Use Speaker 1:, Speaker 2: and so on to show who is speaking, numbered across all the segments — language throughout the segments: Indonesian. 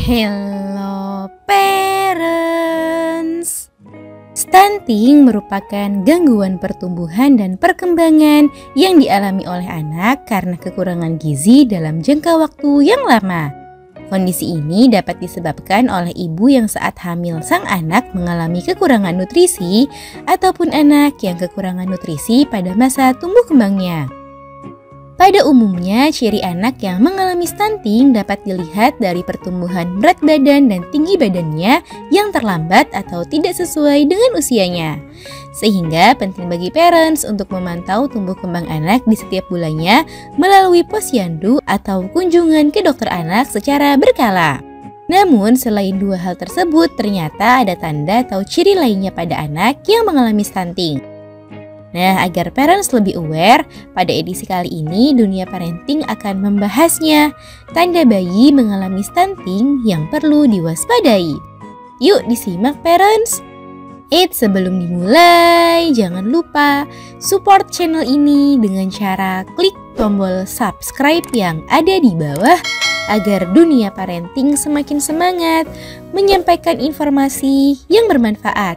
Speaker 1: Hello parents. Stunting merupakan gangguan pertumbuhan dan perkembangan yang dialami oleh anak karena kekurangan gizi dalam jangka waktu yang lama. Kondisi ini dapat disebabkan oleh ibu yang saat hamil sang anak mengalami kekurangan nutrisi ataupun anak yang kekurangan nutrisi pada masa tumbuh kembangnya. Pada umumnya, ciri anak yang mengalami stunting dapat dilihat dari pertumbuhan berat badan dan tinggi badannya yang terlambat atau tidak sesuai dengan usianya. Sehingga penting bagi parents untuk memantau tumbuh kembang anak di setiap bulannya melalui posyandu atau kunjungan ke dokter anak secara berkala. Namun, selain dua hal tersebut, ternyata ada tanda atau ciri lainnya pada anak yang mengalami stunting. Nah, agar parents lebih aware, pada edisi kali ini Dunia Parenting akan membahasnya, tanda bayi mengalami stunting yang perlu diwaspadai. Yuk disimak parents! Sebelum dimulai, jangan lupa support channel ini dengan cara klik tombol subscribe yang ada di bawah agar Dunia Parenting semakin semangat menyampaikan informasi yang bermanfaat.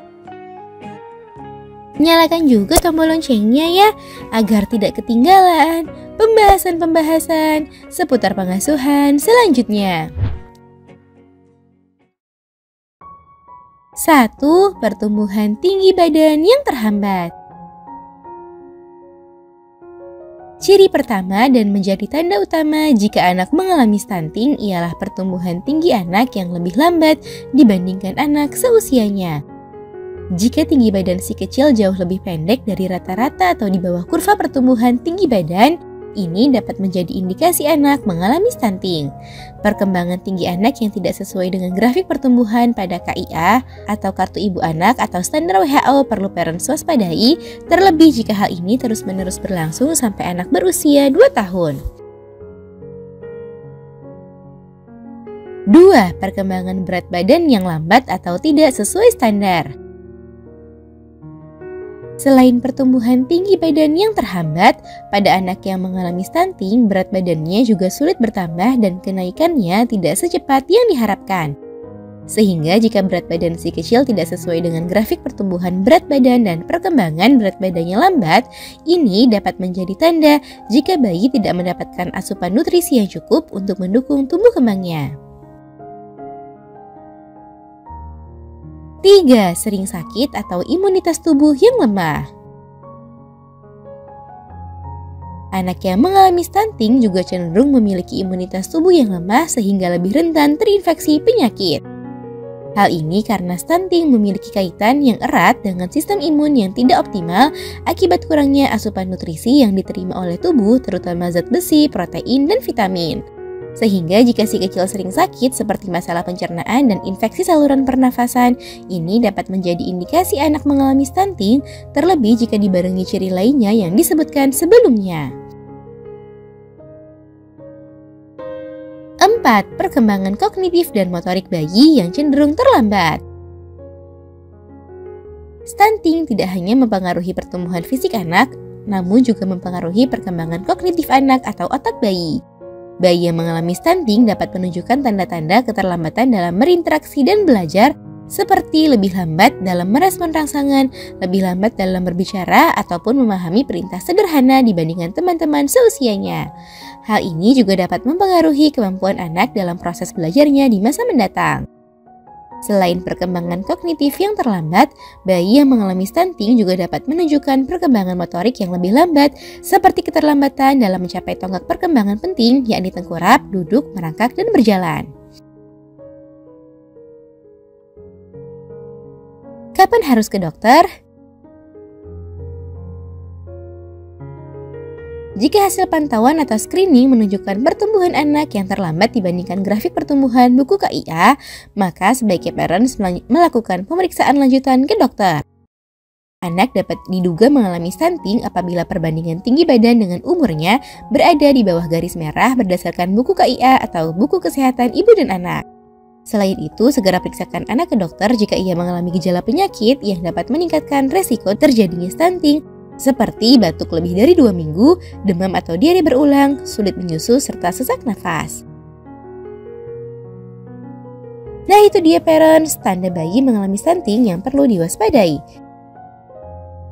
Speaker 1: Nyalakan juga tombol loncengnya ya, agar tidak ketinggalan pembahasan-pembahasan seputar pengasuhan selanjutnya. 1. Pertumbuhan tinggi badan yang terhambat. Ciri pertama dan menjadi tanda utama jika anak mengalami stunting ialah pertumbuhan tinggi anak yang lebih lambat dibandingkan anak seusianya. Jika tinggi badan si kecil jauh lebih pendek dari rata-rata atau di bawah kurva pertumbuhan tinggi badan, ini dapat menjadi indikasi anak mengalami stunting. Perkembangan tinggi anak yang tidak sesuai dengan grafik pertumbuhan pada KIA atau Kartu Ibu Anak atau standar WHO perlu parents waspadai, terlebih jika hal ini terus-menerus berlangsung sampai anak berusia 2 tahun. 2. Perkembangan berat badan yang lambat atau tidak sesuai standar. Selain pertumbuhan tinggi badan yang terhambat, pada anak yang mengalami stunting, berat badannya juga sulit bertambah dan kenaikannya tidak secepat yang diharapkan. Sehingga jika berat badan si kecil tidak sesuai dengan grafik pertumbuhan berat badan dan perkembangan berat badannya lambat, ini dapat menjadi tanda jika bayi tidak mendapatkan asupan nutrisi yang cukup untuk mendukung tumbuh kembangnya. 3. Sering sakit atau imunitas tubuh yang lemah. Anak yang mengalami stunting juga cenderung memiliki imunitas tubuh yang lemah sehingga lebih rentan terinfeksi penyakit. Hal ini karena stunting memiliki kaitan yang erat dengan sistem imun yang tidak optimal akibat kurangnya asupan nutrisi yang diterima oleh tubuh, terutama zat besi, protein, dan vitamin. Sehingga jika si kecil sering sakit seperti masalah pencernaan dan infeksi saluran pernafasan, ini dapat menjadi indikasi anak mengalami stunting, terlebih jika dibarengi ciri lainnya yang disebutkan sebelumnya. 4. Perkembangan kognitif dan motorik bayi yang cenderung terlambat. Stunting tidak hanya mempengaruhi pertumbuhan fisik anak, namun juga mempengaruhi perkembangan kognitif anak atau otak bayi. Bayi yang mengalami stunting dapat menunjukkan tanda-tanda keterlambatan dalam berinteraksi dan belajar, seperti lebih lambat dalam merespon rangsangan, lebih lambat dalam berbicara, ataupun memahami perintah sederhana dibandingkan teman-teman seusianya. Hal ini juga dapat mempengaruhi kemampuan anak dalam proses belajarnya di masa mendatang. Selain perkembangan kognitif yang terlambat, bayi yang mengalami stunting juga dapat menunjukkan perkembangan motorik yang lebih lambat, seperti keterlambatan dalam mencapai tonggak perkembangan penting, yakni tengkurap, duduk, merangkak, dan berjalan. Kapan harus ke dokter? Jika hasil pantauan atau screening menunjukkan pertumbuhan anak yang terlambat dibandingkan grafik pertumbuhan buku KIA, maka sebaiknya parents melakukan pemeriksaan lanjutan ke dokter. Anak dapat diduga mengalami stunting apabila perbandingan tinggi badan dengan umurnya berada di bawah garis merah berdasarkan buku KIA atau buku kesehatan ibu dan anak. Selain itu, segera periksakan anak ke dokter jika ia mengalami gejala penyakit yang dapat meningkatkan resiko terjadinya stunting, seperti batuk lebih dari 2 minggu, demam atau diare berulang, sulit menyusu, serta sesak nafas. Nah itu dia parents, tanda bayi mengalami stunting yang perlu diwaspadai.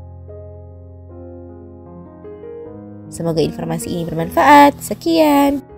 Speaker 1: Semoga informasi ini bermanfaat. Sekian.